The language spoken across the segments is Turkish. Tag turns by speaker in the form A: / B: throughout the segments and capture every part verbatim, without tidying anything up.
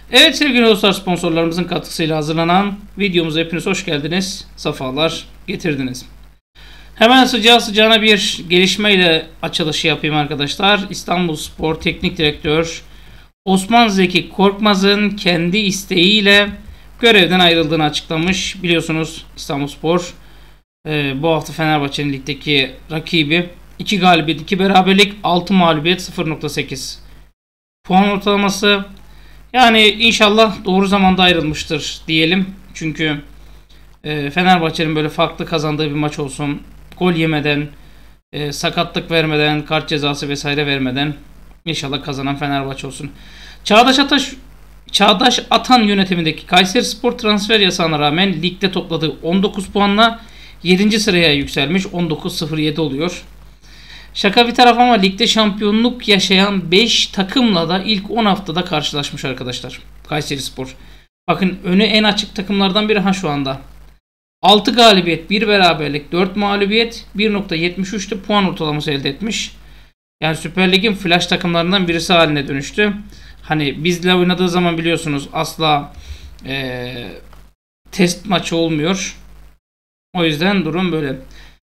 A: Evet sevgili dostlar, sponsorlarımızın katkısıyla hazırlanan videomuza hepiniz hoş geldiniz. Safalar getirdiniz. Hemen sıcağı sıcağına bir gelişmeyle açılışı yapayım arkadaşlar. İstanbulspor Teknik Direktör Osman Zeki Korkmaz'ın kendi isteğiyle görevden ayrıldığını açıklamış. Biliyorsunuz İstanbulspor e, bu hafta Fenerbahçe'nin ligdeki rakibi. iki galibiyet, iki beraberlik, altı mağlubiyet, sıfır nokta sekiz puan ortalaması. Yani inşallah doğru zamanda ayrılmıştır diyelim. Çünkü e, Fenerbahçe'nin böyle farklı kazandığı bir maç olsun. Gol yemeden, e, sakatlık vermeden, kart cezası vesaire vermeden inşallah kazanan Fenerbahçe olsun. Çağdaş Ataş Çağdaş Atan yönetimindeki Kayserispor transfer yasağına rağmen ligde topladığı on dokuz puanla yedinci sıraya yükselmiş. on dokuz sıfır yedi oluyor. Şaka bir taraf ama ligde şampiyonluk yaşayan beş takımla da ilk on haftada karşılaşmış arkadaşlar. Kayserispor. Bakın önü en açık takımlardan biri ha şu anda. altı galibiyet, bir beraberlik, dört mağlubiyet, bir nokta yetmiş üçte puan ortalaması elde etmiş. Yani Süper Lig'in flash takımlarından birisi haline dönüştü. Hani bizle oynadığı zaman biliyorsunuz asla ee, test maçı olmuyor. O yüzden durum böyle.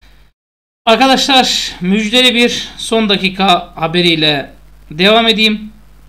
A: Arkadaşlar müjdeli bir son dakika haberiyle devam edeyim.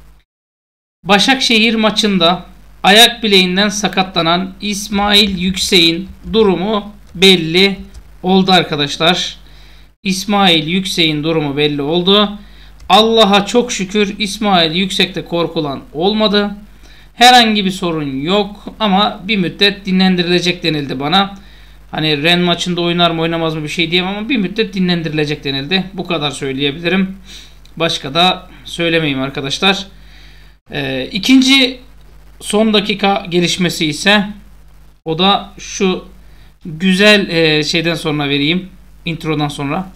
A: Başakşehir maçında ayak bileğinden sakatlanan İsmail Yüksek'in durumu belli oldu arkadaşlar. İsmail Yüksek'in durumu belli oldu. Allah'a çok şükür İsmail Yüksek'te korkulan olmadı. Herhangi bir sorun yok ama bir müddet dinlendirilecek denildi bana. Hani Ren maçında oynar mı oynamaz mı bir şey diyemem ama bir müddet dinlendirilecek denildi. Bu kadar söyleyebilirim. Başka da söylemeyeyim arkadaşlar. Ee, ikinci son dakika gelişmesi ise o da şu güzel e, şeyden sonra vereyim. Introdan sonra.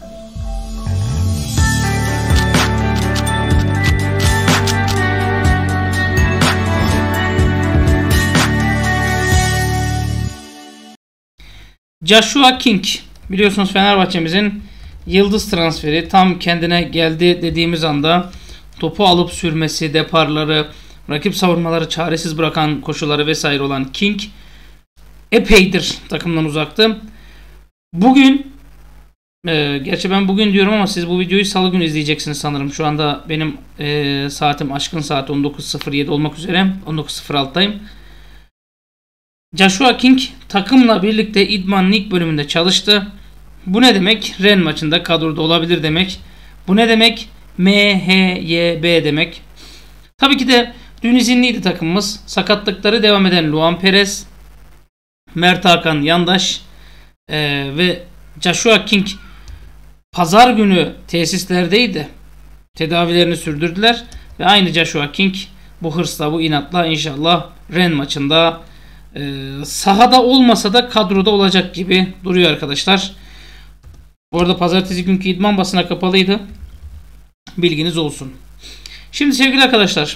A: Joshua King, biliyorsunuz Fenerbahçe'mizin yıldız transferi, tam kendine geldi dediğimiz anda topu alıp sürmesi, deparları, rakip savunmaları çaresiz bırakan koşuları vesaire olan King epeydir takımdan uzaktı. Bugün e, gerçi ben bugün diyorum ama siz bu videoyu salı günü izleyeceksiniz sanırım. Şu anda benim e, saatim aşkın saat on dokuz sıfır yedi olmak üzere, on dokuz sıfır altıdayım. Joshua King takımla birlikte idman lig bölümünde çalıştı. Bu ne demek? Ren maçında kadroda olabilir demek. Bu ne demek? M H Y B demek. Tabii ki de dün izinliydi takımımız. Sakatlıkları devam eden Luan Perez, Mert Hakan Yandaş ee, ve Joshua King pazar günü tesislerdeydi. Tedavilerini sürdürdüler ve aynı Joshua King bu hırsla, bu inatla inşallah Ren maçında Ee, sahada olmasa da kadroda olacak gibi duruyor arkadaşlar. Bu arada pazartesi günkü idman basına kapalıydı. Bilginiz olsun. Şimdi sevgili arkadaşlar,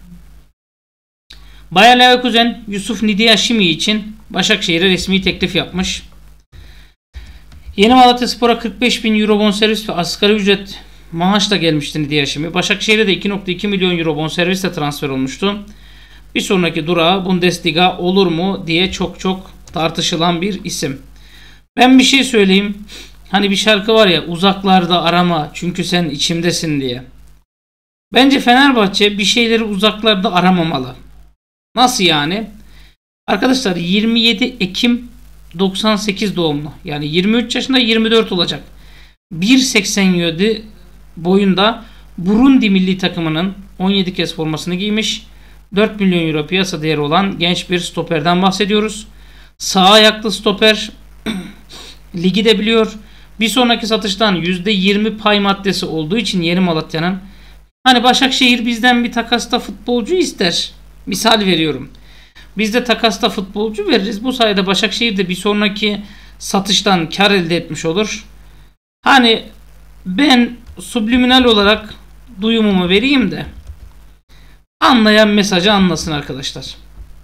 A: Bayer Leverkusen Yusuf Nidiyashimi için Başakşehir'e resmi teklif yapmış. Yeni Malatyaspor'a kırk beş bin euro bonservis ve asgari ücret maaşla gelmişti Nidiyashimi. Başakşehir'e de iki nokta iki milyon euro bonservisle transfer olmuştu. Bir sonraki durağı Bundesliga olur mu diye çok çok tartışılan bir isim. Ben bir şey söyleyeyim. Hani bir şarkı var ya, uzaklarda arama çünkü sen içimdesin diye. Bence Fenerbahçe bir şeyleri uzaklarda aramamalı. Nasıl yani? Arkadaşlar yirmi yedi Ekim doksan sekiz doğumlu. Yani yirmi üç yaşında, yirmi dört olacak. bir seksen yedi boyunda Burundi milli takımının on yedi kez formasını giymiş. dört milyon euro piyasa değeri olan genç bir stoperden bahsediyoruz. Sağ ayaklı stoper, ligi de biliyor. Bir sonraki satıştan yüzde yirmi pay maddesi olduğu için Yeni Malatya'nın, hani Başakşehir bizden bir takasta futbolcu ister. Misal veriyorum. Biz de takasta futbolcu veririz. Bu sayede Başakşehir de bir sonraki satıştan kar elde etmiş olur. Hani ben subliminal olarak duyumumu vereyim de anlayan mesajı anlasın arkadaşlar.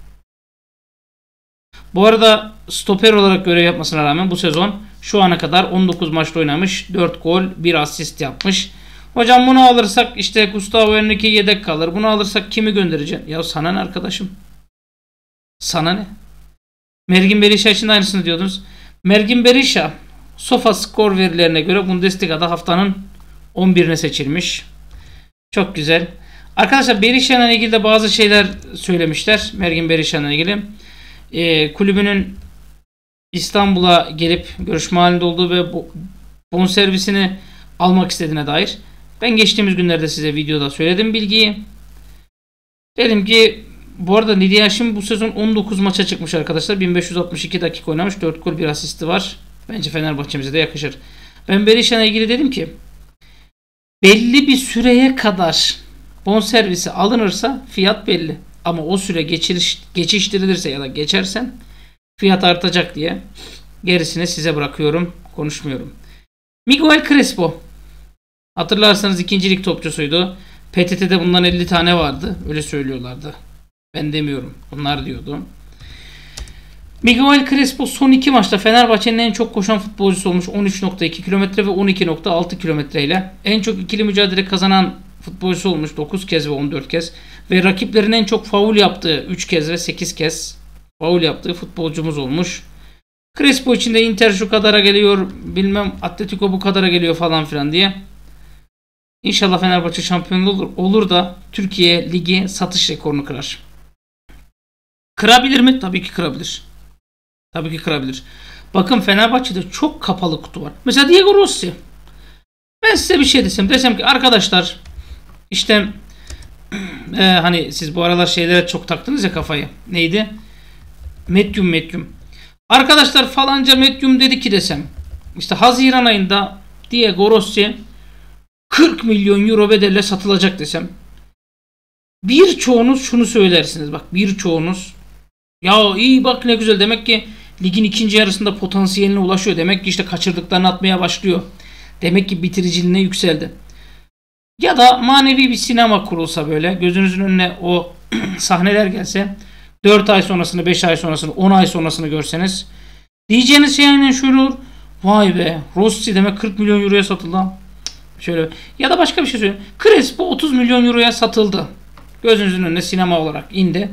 A: Bu arada stoper olarak görev yapmasına rağmen bu sezon şu ana kadar on dokuz maçta oynamış. dört gol, bir asist yapmış. Hocam bunu alırsak işte Gustavo Henrique yedek kalır. Bunu alırsak kimi göndereceğim? Ya sana ne arkadaşım? Sana ne? Mergin Berisha için de aynısını diyordunuz. Mergin Berisha SofaScore verilerine göre Bundesliga'da haftanın on birine seçilmiş. Çok güzel. Arkadaşlar Berisha'yla ilgili de bazı şeyler söylemişler. Mergin Berisha'yla ilgili. Ee, kulübünün İstanbul'a gelip görüşme halinde olduğu ve bonservisini almak istediğine dair. Ben geçtiğimiz günlerde size videoda söyledim bilgiyi. Dedim ki bu arada Nidiashim bu sezon on dokuz maça çıkmış arkadaşlar. bin beş yüz altmış iki dakika oynamış. dört gol bir asisti var. Bence Fenerbahçe'mize de yakışır. Ben Berisha'yla ilgili dedim ki belli bir süreye kadar bonservisi alınırsa fiyat belli. Ama o süre geçiriş, geçiştirilirse ya da geçersen fiyat artacak diye. Gerisini size bırakıyorum. Konuşmuyorum. Miguel Crespo. Hatırlarsanız ikinci lig topçusuydu. P T T'de bundan elli tane vardı. Öyle söylüyorlardı. Ben demiyorum. Bunlar diyordu. Miguel Crespo son iki maçta Fenerbahçe'nin en çok koşan futbolcusu olmuş. on üç nokta iki kilometre ve on iki nokta altı kilometre ile. En çok ikili mücadele kazanan futbolcusu olmuş. dokuz kez ve on dört kez. Ve rakiplerin en çok faul yaptığı üç kez ve sekiz kez faul yaptığı futbolcumuz olmuş. Crespo için de Inter şu kadara geliyor, bilmem Atletico bu kadara geliyor falan filan diye. İnşallah Fenerbahçe şampiyon olur, olur da Türkiye Ligi satış rekorunu kırar. Kırabilir mi? Tabii ki kırabilir. Tabii ki kırabilir. Bakın Fenerbahçe'de çok kapalı kutu var. Mesela Diego Rossi. Ben size bir şey desem. Desem ki arkadaşlar işte e, hani siz bu aralar şeylere çok taktınız ya kafayı. Neydi? Medyum medyum. Arkadaşlar falanca medyum dedi ki desem. İşte Haziran ayında Diego Rossi kırk milyon euro bedelle satılacak desem. Birçoğunuz şunu söylersiniz. Bak birçoğunuz ya iyi bak ne güzel demek ki ligin ikinci yarısında potansiyeline ulaşıyor. Demek ki işte kaçırdıklarını atmaya başlıyor. Demek ki bitiriciliğine yükseldi. Ya da manevi bir sinema kurulsa böyle gözünüzün önüne o sahneler gelse dört ay sonrasını, beş ay sonrasını, on ay sonrasını görseniz diyeceğiniz şey aynen şöyle olur. Vay be Rossi demek kırk milyon euroya satıldı. Şöyle ya da başka bir şey söyleyeyim. Crespo otuz milyon euroya satıldı. Gözünüzün önüne sinema olarak indi.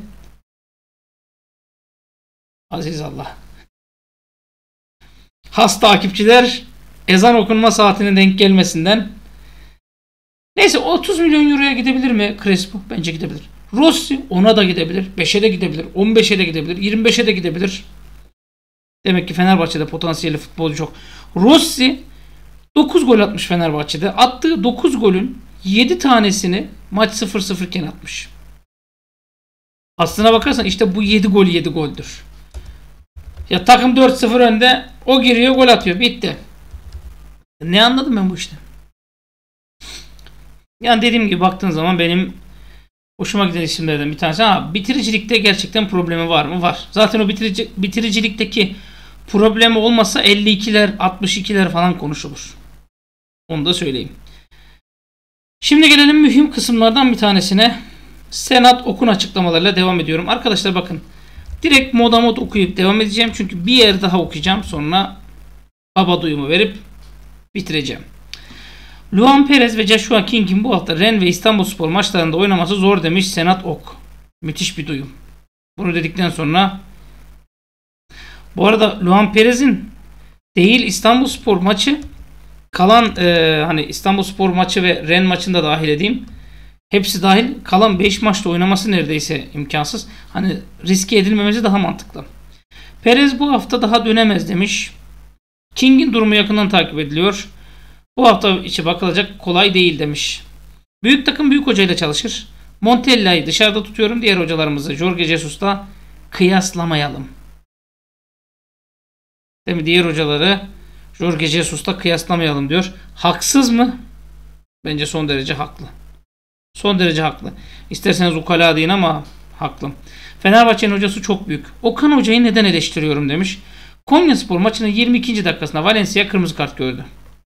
A: Aziz Allah. Has takipçiler ezan okunma saatine denk gelmesinden. Neyse otuz milyon euroya gidebilir mi Crespo? Bence gidebilir. Rossi ona da gidebilir. beşe de gidebilir. on beşe de gidebilir. yirmi beşe de gidebilir. Demek ki Fenerbahçe'de potansiyelli futbolcu çok. Rossi dokuz gol atmış Fenerbahçe'de. Attığı dokuz golün yedi tanesini maç sıfır sıfır iken atmış. Aslına bakarsan işte bu yedi gol yedi goldür. Ya takım dört sıfır önde o giriyor gol atıyor. Bitti. Ne anladım ben bu işte? Yani dediğim gibi baktığın zaman benim hoşuma giden isimlerden bir tanesi. Ha, bitiricilikte gerçekten problemi var mı? Var. Zaten o bitirici, bitiricilikteki problemi olmasa elli ikiler altmış ikiler falan konuşulur. Onu da söyleyeyim. Şimdi gelelim mühim kısımlardan bir tanesine. Senat Okun açıklamalarıyla devam ediyorum. Arkadaşlar bakın. Direkt moda mod okuyup devam edeceğim. Çünkü bir yer daha okuyacağım. Sonra baba duyumu verip bitireceğim. Luan Perez ve Joshua King'in bu hafta Rennes ve İstanbulspor maçlarında oynaması zor demiş Senat Ok. Müthiş bir duyum. Bunu dedikten sonra bu arada Luan Perez'in değil İstanbulspor maçı kalan e, hani İstanbulspor maçı ve Rennes maçında dahil edeyim. Hepsi dahil kalan beş maçta oynaması neredeyse imkansız. Hani riske edilmemesi daha mantıklı. Perez bu hafta daha dönemez demiş. King'in durumu yakından takip ediliyor. Bu hafta içi bakılacak kolay değil demiş. Büyük takım büyük hocayla çalışır. Montella'yı dışarıda tutuyorum. Diğer hocalarımızı Jorge Jesus'la kıyaslamayalım. Değil mi? Diğer hocaları Jorge Jesus'la kıyaslamayalım diyor. Haksız mı? Bence son derece haklı. Son derece haklı. İsterseniz ukala deyin ama haklı. Fenerbahçe'nin hocası çok büyük. Okan Hoca'yı neden eleştiriyorum demiş. Konyaspor maçının yirmi ikinci dakikasında Valencia kırmızı kart gördü.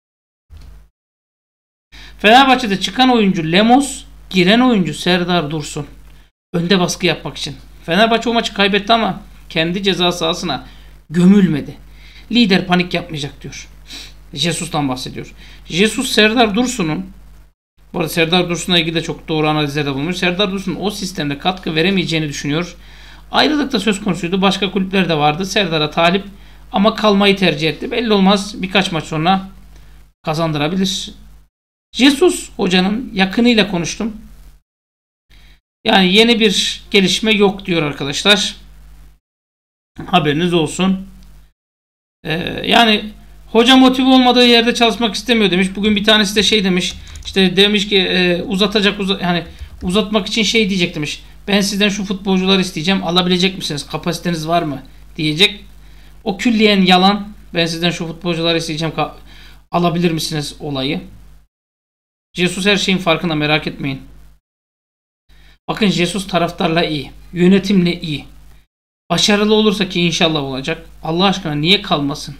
A: Fenerbahçe'de çıkan oyuncu Lemos, giren oyuncu Serdar Dursun. Önde baskı yapmak için. Fenerbahçe o maçı kaybetti ama kendi ceza sahasına gömülmedi. Lider panik yapmayacak diyor. Jesus'tan bahsediyor. Jesus Serdar Dursun'un bu arada Serdar Dursun'la ilgili de çok doğru analizlerde bulunmuş. Serdar Dursun o sistemde katkı veremeyeceğini düşünüyor. Ayrılık da söz konusuydu. Başka kulüpler de vardı. Serdar'a talip ama kalmayı tercih etti. Belli olmaz. Birkaç maç sonra kazandırabilir. Jesus hocanın yakınıyla konuştum. Yani yeni bir gelişme yok diyor arkadaşlar. Haberiniz olsun. Ee, yani hoca motive olmadığı yerde çalışmak istemiyor demiş. Bugün bir tanesi de şey demiş. İşte demiş ki e, uzatacak uza yani uzatmak için şey diyecek demiş. Ben sizden şu futbolcuları isteyeceğim. Alabilecek misiniz? Kapasiteniz var mı? Diyecek. O külliyen yalan. Ben sizden şu futbolcuları isteyeceğim. Alabilir misiniz olayı. Jesus her şeyin farkında, merak etmeyin. Bakın Jesus taraftarla iyi. Yönetimle iyi. Başarılı olursa ki inşallah olacak. Allah aşkına niye kalmasın?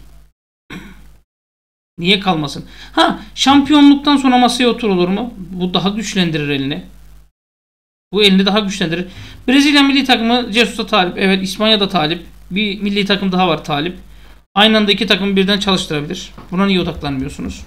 A: Niye kalmasın? Ha, şampiyonluktan sonra masaya oturulur mu? Bu daha güçlendirir elini. Bu elini daha güçlendirir. Brezilya milli takımı Jesus'a talip. Evet, İspanya'da talip. Bir milli takım daha var talip. Aynı anda iki takımı birden çalıştırabilir. Buna niye odaklanmıyorsunuz?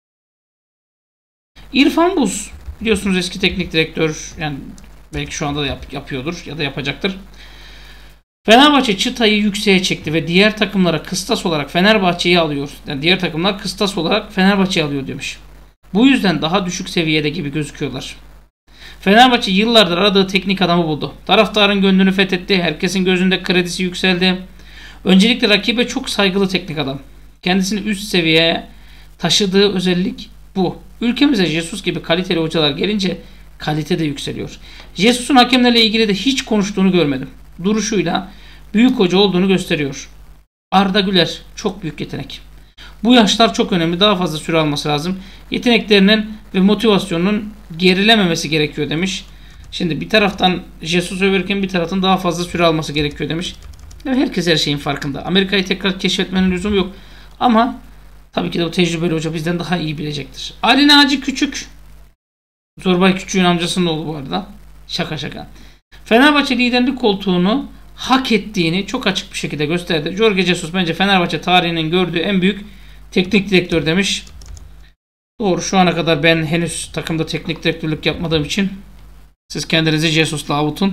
A: İrfan Buz biliyorsunuz eski teknik direktör, yani belki şu anda da yap, yapıyordur ya da yapacaktır. Fenerbahçe çıtayı yükseğe çekti ve diğer takımlara kıstas olarak Fenerbahçe'yi alıyor. Yani diğer takımlar kıstas olarak Fenerbahçe'yi alıyor demiş. Bu yüzden daha düşük seviyede gibi gözüküyorlar. Fenerbahçe yıllardır aradığı teknik adamı buldu. Taraftarın gönlünü fethetti. Herkesin gözünde kredisi yükseldi. Öncelikle rakibe çok saygılı teknik adam. Kendisini üst seviyeye taşıdığı özellik bu. Ülkemize Jesus gibi kaliteli hocalar gelince kalite de yükseliyor. Jesus'un hakemlerle ilgili de hiç konuştuğunu görmedim. Duruşuyla büyük hoca olduğunu gösteriyor. Arda Güler çok büyük yetenek. Bu yaşlar çok önemli. Daha fazla süre alması lazım. Yeteneklerinin ve motivasyonunun gerilememesi gerekiyor demiş. Şimdi bir taraftan Jesus överken bir taraftan daha fazla süre alması gerekiyor demiş. Herkes her şeyin farkında. Amerika'yı tekrar keşfetmenin lüzumu yok. Ama tabii ki de o tecrübeli hoca bizden daha iyi bilecektir. Ali Naci Küçük. Zorbay Küçük'ün amcasının oğlu bu arada. Şaka şaka. Fenerbahçe liderlik koltuğunu hak ettiğini çok açık bir şekilde gösterdi. Jorge Jesus bence Fenerbahçe tarihinin gördüğü en büyük teknik direktör demiş. Doğru, şu ana kadar ben henüz takımda teknik direktörlük yapmadığım için siz kendinizi Jesus'la avutun.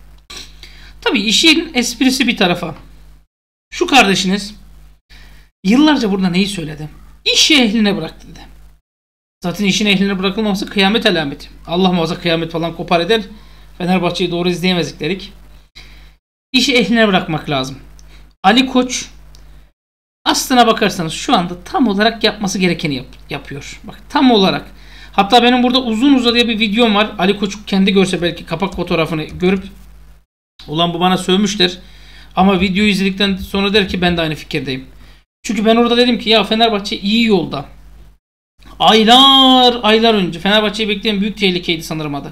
A: Tabii işin esprisi bir tarafa. Şu kardeşiniz yıllarca burada neyi söyledi? İşi ehline bırak dedi. Zaten işin ehline bırakılmaması kıyamet alameti. Allah muhafaza kıyamet falan kopar eder. Fenerbahçe'yi doğru izleyemezdik dedik. İşi ehline bırakmak lazım. Ali Koç aslına bakarsanız şu anda tam olarak yapması gerekeni yap, yapıyor. Bak tam olarak. Hatta benim burada uzun uzadıya bir videom var. Ali Koç kendi görse belki kapak fotoğrafını görüp ulan bu bana sövmüşler. Ama videoyu izledikten sonra der ki ben de aynı fikirdeyim. Çünkü ben orada dedim ki ya Fenerbahçe iyi yolda. Aylar aylar önce Fenerbahçe'yi bekleyen büyük tehlikeydi sanırım adı.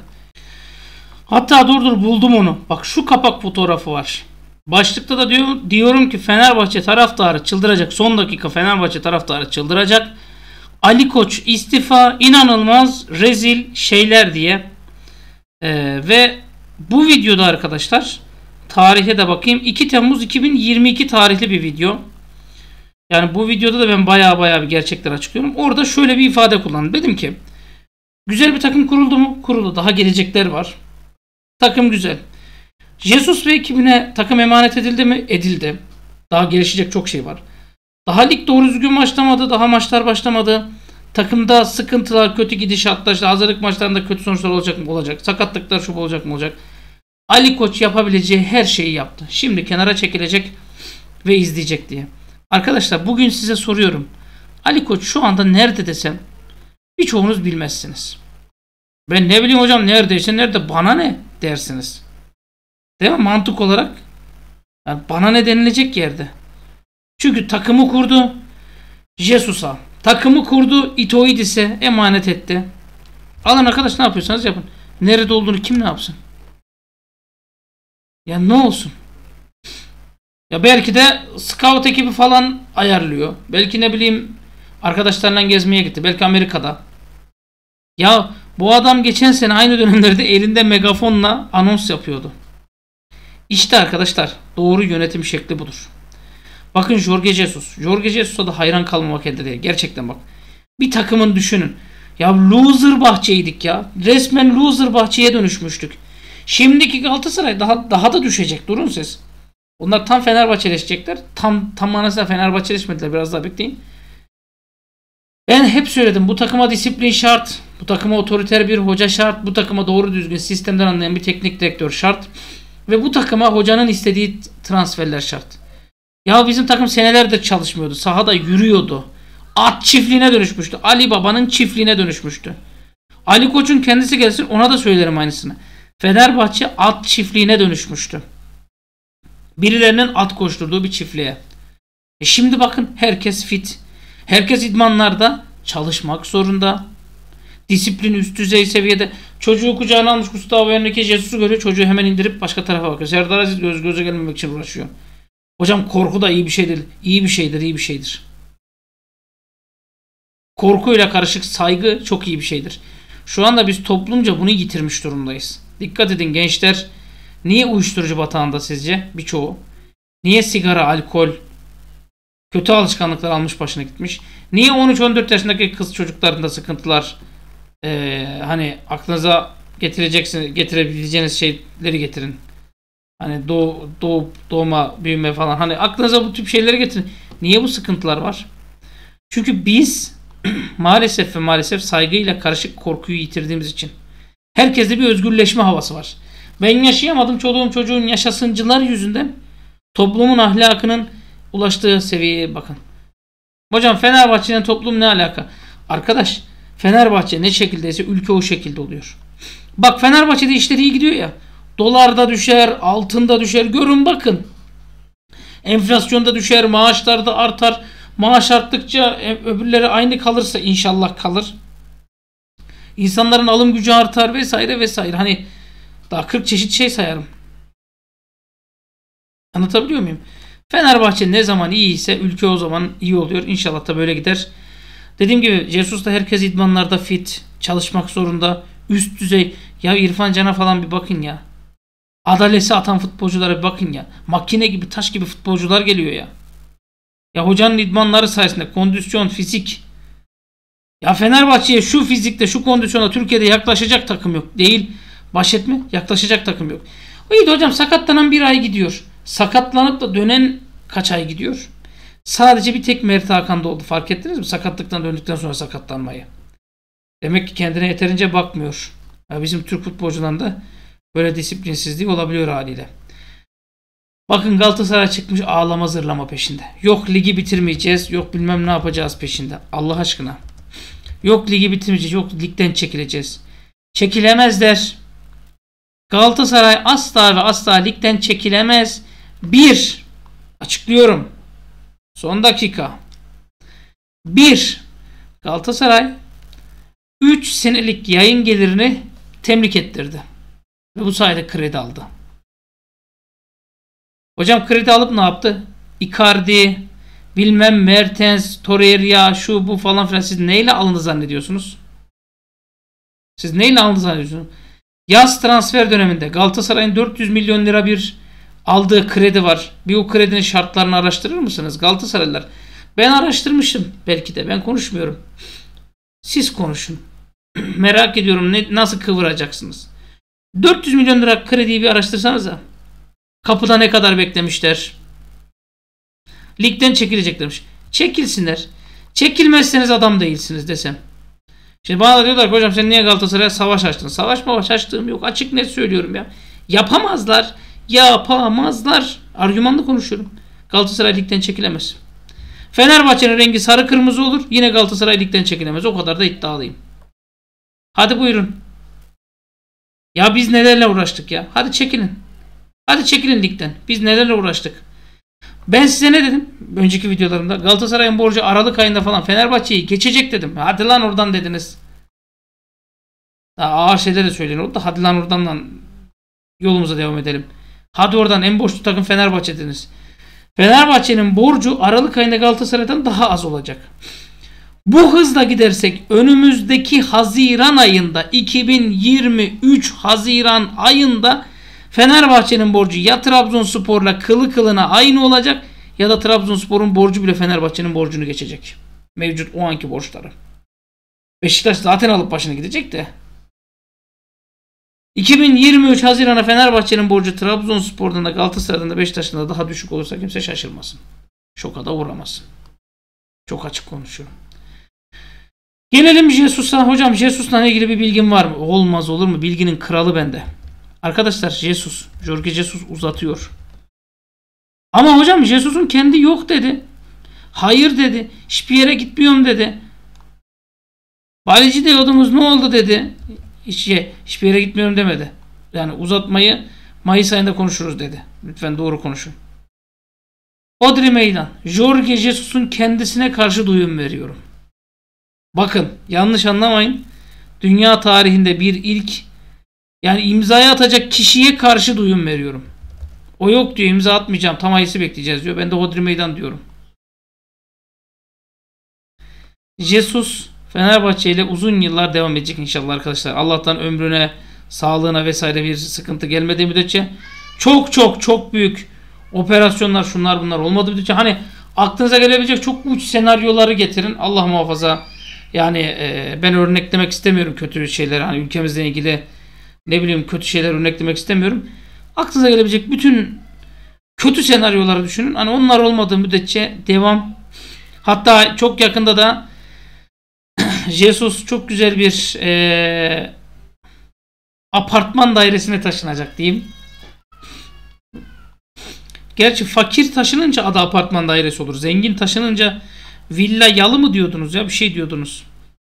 A: Hatta dur dur buldum onu. Bak şu kapak fotoğrafı var. Başlıkta da diyor, diyorum ki Fenerbahçe taraftarı çıldıracak. Son dakika Fenerbahçe taraftarı çıldıracak. Ali Koç istifa, inanılmaz rezil şeyler diye. Ee, ve bu videoda arkadaşlar tarihe de bakayım. iki Temmuz iki bin yirmi iki tarihli bir video. Yani bu videoda da ben baya baya bir gerçekler açıklıyorum. Orada şöyle bir ifade kullandım. Dedim ki güzel bir takım kuruldu mu? Kuruldu. Daha gelecekler var. Takım güzel. Jesus ve ekibine takım emanet edildi mi? Edildi. Daha gelişecek çok şey var. Daha lig doğru düzgün başlamadı. Daha maçlar başlamadı. Takımda sıkıntılar, kötü gidişatlar, işte hazırlık maçlarında kötü sonuçlar olacak mı? Olacak. Sakatlıklar şu olacak mı? Olacak. Ali Koç yapabileceği her şeyi yaptı. Şimdi kenara çekilecek ve izleyecek diye. Arkadaşlar bugün size soruyorum. Ali Koç şu anda nerede desem birçoğunuz bilmezsiniz. Ben ne bileyim hocam neredeyse nerede bana ne dersiniz. Değil mi? Mantık olarak yani bana ne denilecek yerde. Çünkü takımı kurdu Jesus'a. Takımı kurdu Itoidis'e emanet etti. Alın arkadaş ne yapıyorsanız yapın. Nerede olduğunu kim ne yapsın? Ya ne olsun? Ya belki de scout ekibi falan ayarlıyor. Belki ne bileyim arkadaşlarla gezmeye gitti. Belki Amerika'da. Ya bu adam geçen sene aynı dönemlerde elinde megafonla anons yapıyordu. İşte arkadaşlar doğru yönetim şekli budur. Bakın Jorge Jesus. Jorge Jesus'a da hayran kalmamak elde değil. Gerçekten bak. Bir takımın düşünün. Ya loser bahçeydik ya. Resmen loser bahçeye dönüşmüştük. Şimdiki Galatasaray daha daha da düşecek. Durun siz. Onlar tam Fenerbahçeleşecekler. Tam tam manasıyla Fenerbahçeleşmediler. Biraz daha bekleyin. Ben hep söyledim. Bu takıma disiplin şart. Bu takıma otoriter bir hoca şart. Bu takıma doğru düzgün sistemden anlayan bir teknik direktör şart. Ve bu takıma hocanın istediği transferler şart. Ya bizim takım senelerdir çalışmıyordu. Sahada yürüyordu. At çiftliğine dönüşmüştü. Ali Baba'nın çiftliğine dönüşmüştü. Ali Koç'un kendisi gelsin, ona da söylerim aynısını. Fenerbahçe at çiftliğine dönüşmüştü. Birilerinin at koşturduğu bir çiftliğe. E şimdi bakın, herkes fit. Herkes idmanlarda çalışmak zorunda. Disiplin üst düzey seviyede. Çocuğu kucağına almış Gustavo Henrique Jesus'u görüyor. Çocuğu hemen indirip başka tarafa bakıyor. Serdar Aziz göz göze gelmemek için uğraşıyor. Hocam korku da iyi bir şeydir. İyi bir şeydir, iyi bir şeydir. Korkuyla karışık saygı çok iyi bir şeydir. Şu anda biz toplumca bunu yitirmiş durumdayız. Dikkat edin gençler. Niye uyuşturucu batağında sizce? Birçoğu. Niye sigara, alkol, kötü alışkanlıklar almış başına gitmiş? Niye on üç on dört yaşındaki kız çocuklarında sıkıntılar, ee, hani aklınıza getireceksiniz, getirebileceğiniz şeyleri getirin. Hani doğ, doğup doğma, büyüme falan. Hani aklınıza bu tip şeyleri getirin. Niye bu sıkıntılar var? Çünkü biz maalesef ve maalesef saygıyla karışık korkuyu yitirdiğimiz için. Herkeste bir özgürleşme havası var. Ben yaşayamadım, çoluğum çocuğum yaşasıncılar yüzünden toplumun ahlakının ulaştığı seviyeye bakın. Hocam Fenerbahçe'nin toplum ne alaka? Arkadaş, Fenerbahçe ne şekildeyse ülke o şekilde oluyor. Bak Fenerbahçe'de işleri iyi gidiyor ya. Dolarda düşer, altında düşer. Görün bakın. Enflasyonda düşer, maaşlar da artar. Maaş arttıkça öbürleri aynı kalırsa inşallah kalır. İnsanların alım gücü artar vesaire vesaire. Hani daha kırk çeşit şey sayarım. Anlatabiliyor muyum? Fenerbahçe ne zaman iyi ise ülke o zaman iyi oluyor. İnşallah da böyle gider. Dediğim gibi Jesus da herkes idmanlarda fit. Çalışmak zorunda. Üst düzey. Ya İrfan Can'a falan bir bakın ya. Adalesi atan futbolculara bir bakın ya. Makine gibi, taş gibi futbolcular geliyor ya. Ya hocanın idmanları sayesinde kondisyon, fizik. Ya Fenerbahçe'ye şu fizikte, şu kondisyona Türkiye'de yaklaşacak takım yok. Değil. Baş etme. Yaklaşacak takım yok. İyi de hocam sakatlanan bir ay gidiyor. Sakatlanıp da dönen kaç ay gidiyor? Sadece bir tek Mert Hakan'da oldu. Fark ettiniz mi? Sakatlıktan döndükten sonra sakatlanmayı. Demek ki kendine yeterince bakmıyor. Ya bizim Türk futbolcularında böyle disiplinsizliği olabiliyor haliyle. Bakın Galatasaray çıkmış ağlama zırlama peşinde. Yok ligi bitirmeyeceğiz. Yok bilmem ne yapacağız peşinde. Allah aşkına. Yok ligi bitirmeyeceğiz. Yok ligden çekileceğiz. Çekilemezler. Galatasaray asla ve asla ligden çekilemez. Bir. Açıklıyorum. Son dakika. Bir. Galatasaray üç senelik yayın gelirini temlik ettirdi. Ve bu sayede kredi aldı. Hocam kredi alıp ne yaptı? Icardi, bilmem Mertens, Torreira, şu bu falan filan. Siz neyle alındı zannediyorsunuz? Siz neyle alındı zannediyorsunuz? Yaz transfer döneminde Galatasaray'ın dört yüz milyon lira bir aldığı kredi var. Bir o kredinin şartlarını araştırır mısınız Galatasaraylılar? Ben araştırmışım. Belki de ben konuşmuyorum. Siz konuşun. Merak ediyorum ne, nasıl kıvıracaksınız? dört yüz milyon lira krediyi bir araştırsanıza. Kapıda ne kadar beklemişler? Ligden çekileceklermiş. Çekilsinler. Çekilmezseniz adam değilsiniz desem. Şimdi bana da diyorlar ki hocam sen niye Galatasaray'a savaş açtın? Savaş mı açtığım yok. Açık net söylüyorum ya. Yapamazlar. Yapamazlar. Argümanla konuşuyorum. Galatasaray ligden çekilemez. Fenerbahçe'nin rengi sarı kırmızı olur. Yine Galatasaray ligden çekilemez. O kadar da iddialıyım. Hadi buyurun. Ya biz nelerle uğraştık ya. Hadi çekilin. Hadi çekilin ligden. Biz nelerle uğraştık. Ben size ne dedim? Önceki videolarımda Galatasaray'ın borcu Aralık ayında falan Fenerbahçe'yi geçecek dedim. Hadi lan oradan dediniz. Daha ağır şeyler de söyleyin oldu da hadi lan oradan lan yolumuza devam edelim. Hadi oradan en borçlu takım Fenerbahçe dediniz. Fenerbahçe'nin borcu Aralık ayında Galatasaray'dan daha az olacak. Bu hızla gidersek önümüzdeki Haziran ayında iki bin yirmi üç Haziran ayında Fenerbahçe'nin borcu ya Trabzonspor'la kılı kılına aynı olacak ya da Trabzonspor'un borcu bile Fenerbahçe'nin borcunu geçecek. Mevcut o anki borçları. Beşiktaş zaten alıp başına gidecek de. iki bin yirmi üç Haziran'a Fenerbahçe'nin borcu Trabzonspor'dan da Galatasaray'dan da Beşiktaş'tan da daha düşük olursa kimse şaşırmasın. Şoka da uğramasın. Çok açık konuşuyorum. Gelelim Jesus'a. Hocam Jesus'la ilgili bir bilgim var mı? Olmaz olur mu? Bilginin kralı bende. Arkadaşlar Jesus, Jorge Jesus uzatıyor. Ama hocam Jesus'un kendi yok dedi. Hayır dedi. Hiçbir yere gitmiyorum dedi. Baleci diyordunuz ne oldu dedi. Hiç, hiçbir yere gitmiyorum demedi. Yani uzatmayı Mayıs ayında konuşuruz dedi. Lütfen doğru konuşun. Odri Meydan. Jorge Jesus'un kendisine karşı duyum veriyorum. Bakın yanlış anlamayın. Dünya tarihinde bir ilk, yani imzaya atacak kişiye karşı duyum veriyorum. O yok diyor, imza atmayacağım, tam ayısı bekleyeceğiz diyor. Ben de Odri Meydan diyorum. Jesus Fenerbahçe ile uzun yıllar devam edecek inşallah arkadaşlar. Allah'tan ömrüne, sağlığına vesaire bir sıkıntı gelmediği müddetçe, çok çok çok büyük operasyonlar, şunlar bunlar olmadığı müddetçe, hani aklınıza gelebilecek çok uç senaryoları getirin. Allah muhafaza. Yani e, ben örneklemek istemiyorum kötü şeyler, hani ülkemizle ilgili ne bileyim kötü şeyler örneklemek istemiyorum. Aklınıza gelebilecek bütün kötü senaryoları düşünün. Hani onlar olmadığı müddetçe devam. Hatta çok yakında da Jesus çok güzel bir e, apartman dairesine taşınacak diyeyim. Gerçi fakir taşınınca adı apartman dairesi olur. Zengin taşınınca villa yalı mı diyordunuz ya, bir şey diyordunuz.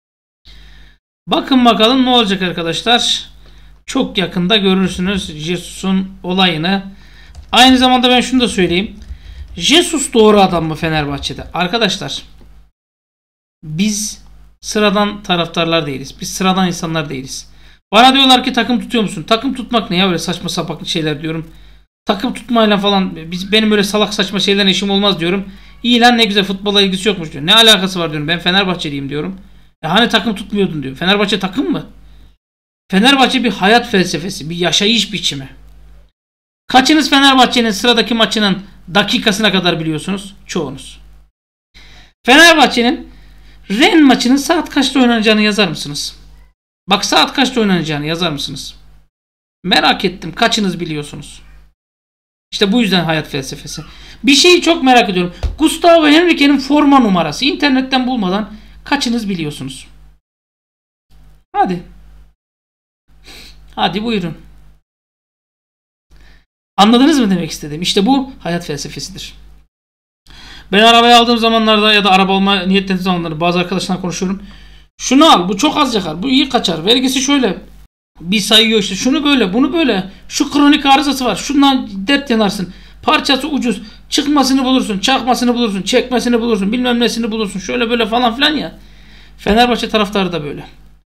A: Bakın bakalım ne olacak arkadaşlar. Çok yakında görürsünüz Jesus'un olayını. Aynı zamanda ben şunu da söyleyeyim. Jesus doğru adam mı Fenerbahçe'de? Arkadaşlar biz sıradan taraftarlar değiliz. Biz sıradan insanlar değiliz. Bana diyorlar ki takım tutuyor musun? Takım tutmak ne ya, böyle saçma sapan şeyler diyorum. Takım tutmayla falan biz, benim böyle salak saçma şeylerle işim olmaz diyorum. İyi lan ne güzel, futbola ilgisi yokmuş diyor. Ne alakası var diyorum. Ben Fenerbahçeliyim diyorum. E hani takım tutmuyordun diyor. Fenerbahçe takım mı? Fenerbahçe bir hayat felsefesi, bir yaşayış biçimi. Kaçınız Fenerbahçe'nin sıradaki maçının dakikasına kadar biliyorsunuz? Çoğunuz. Fenerbahçe'nin Rennes maçının saat kaçta oynanacağını yazar mısınız? Bak, saat kaçta oynanacağını yazar mısınız? Merak ettim. Kaçınız biliyorsunuz? İşte bu yüzden hayat felsefesi. Bir şeyi çok merak ediyorum. Gustavo Henrique'nin forma numarası. İnternetten bulmadan kaçınız biliyorsunuz? Hadi. Hadi buyurun. Anladınız mı demek istediğim? İşte bu hayat felsefesidir. Ben arabayı aldığım zamanlarda ya da araba alma niyetlendiğim zamanlarda bazı arkadaşlarla konuşuyorum. Şunu al, bu çok az yakar, bu iyi kaçar, vergisi şöyle. Bir sayıyor işte, şunu böyle, bunu böyle, şu kronik arızası var, şundan dert yanarsın, parçası ucuz, çıkmasını bulursun, çakmasını bulursun, çekmesini bulursun, bilmem nesini bulursun, şöyle böyle falan filan ya. Fenerbahçe taraftarı da böyle.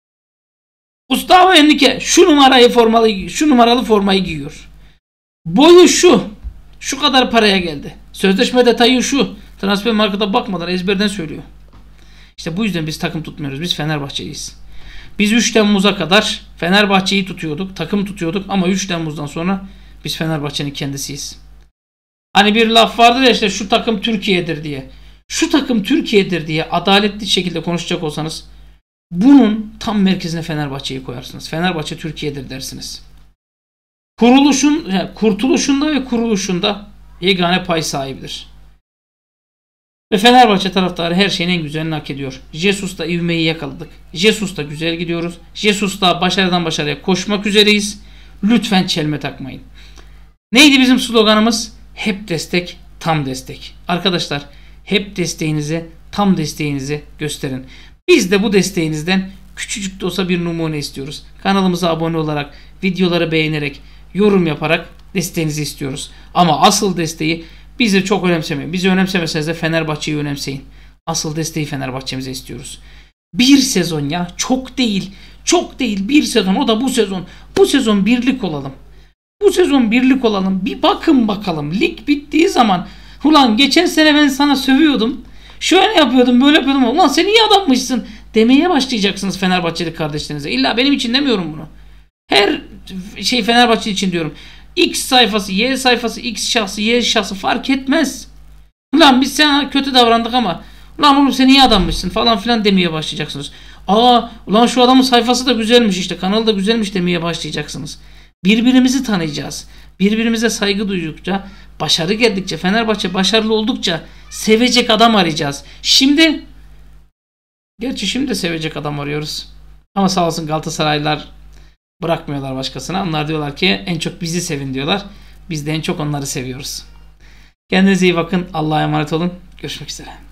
A: Gustavo Henrique şu numarayı formalı, şu numaralı formayı giyiyor. Boyu şu, şu kadar paraya geldi. Sözleşme detayı şu. Transfer markete bakmadan ezberden söylüyor. İşte bu yüzden biz takım tutmuyoruz. Biz Fenerbahçeliyiz. Biz üç Temmuz'a kadar Fenerbahçe'yi tutuyorduk, takım tutuyorduk ama üç Temmuz'dan sonra biz Fenerbahçe'nin kendisiyiz. Hani bir laf vardı ya işte, şu takım Türkiye'dir diye. Şu takım Türkiye'dir diye adaletli şekilde konuşacak olsanız bunun tam merkezine Fenerbahçe'yi koyarsınız. Fenerbahçe Türkiye'dir dersiniz. Kuruluşun, yani kurtuluşunda ve kuruluşunda yegane pay sahibidir. Ve Fenerbahçe taraftarı her şeyin en güzelini hak ediyor. Jesus'ta ivmeyi yakaladık. Jesus'ta güzel gidiyoruz. Jesus'ta başarıdan başarıya koşmak üzereyiz. Lütfen çelme takmayın. Neydi bizim sloganımız? Hep destek, tam destek. Arkadaşlar hep desteğinizi, tam desteğinizi gösterin. Biz de bu desteğinizden küçücük de olsa bir numune istiyoruz. Kanalımıza abone olarak, videoları beğenerek, yorum yaparak desteğinizi istiyoruz. Ama asıl desteği bizi çok önemsemeyin. Bizi önemsemeseniz de Fenerbahçe'yi önemseyin. Asıl desteği Fenerbahçe'mize istiyoruz. Bir sezon ya, çok değil. Çok değil, bir sezon, o da bu sezon. Bu sezon birlik olalım. Bu sezon birlik olalım. Bir bakın bakalım. Lig bittiği zaman ulan geçen sene ben sana sövüyordum. Şöyle yapıyordum, böyle yapıyordum. Ulan sen iyi adammışsın demeye başlayacaksınız Fenerbahçeli kardeşlerinize. İlla benim için demiyorum bunu. Her şey Fenerbahçe için diyorum. X sayfası, Y sayfası, X şahsı, Y şahsı fark etmez. Ulan biz sana kötü davrandık ama ulan oğlum sen iyi adammışsın falan filan demeye başlayacaksınız. Aa ulan şu adamın sayfası da güzelmiş işte, kanalı da güzelmiş demeye başlayacaksınız. Birbirimizi tanıyacağız. Birbirimize saygı duydukça, başarı geldikçe, Fenerbahçe başarılı oldukça sevecek adam arayacağız. Şimdi gerçi şimdi de sevecek adam arıyoruz. Ama sağ olsun Galatasaraylılar bırakmıyorlar başkasına. Onlar diyorlar ki en çok bizi sevin diyorlar. Biz de en çok onları seviyoruz. Kendinize iyi bakın. Allah'a emanet olun. Görüşmek üzere.